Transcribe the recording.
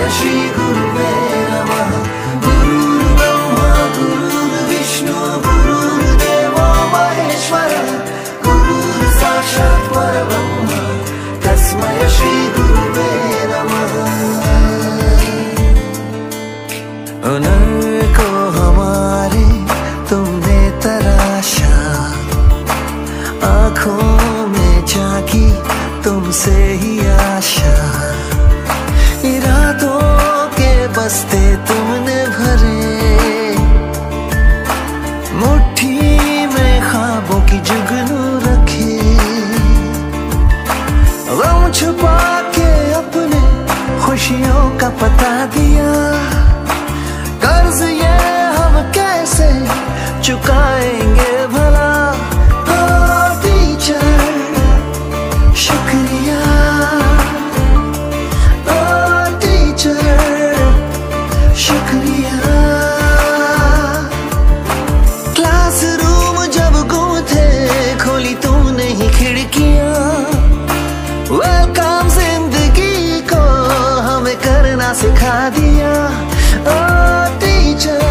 श्री गुरुवे नमः। गुरुर्ब्रह्मा गुरुर्विष्णु गुरुर्देवो महेश्वर, गुरुः साक्षात् परब्रह्म तस्मै श्री गुरुवे नमः। हुनर को हमारे तुमने तराशा, आँखों में झांकी तुमसे ही आशा, इरादों के बस्ते तुमने भरे, मुट्ठी में ख्वाबों की जुगनू रखे, गम छुपा के अपने खुशियों का पता दिया, कर्ज ये हम कैसे चुकाएंगे भला। वेलकम जिंदगी को हमें करना सिखा दिया। ओ टीचर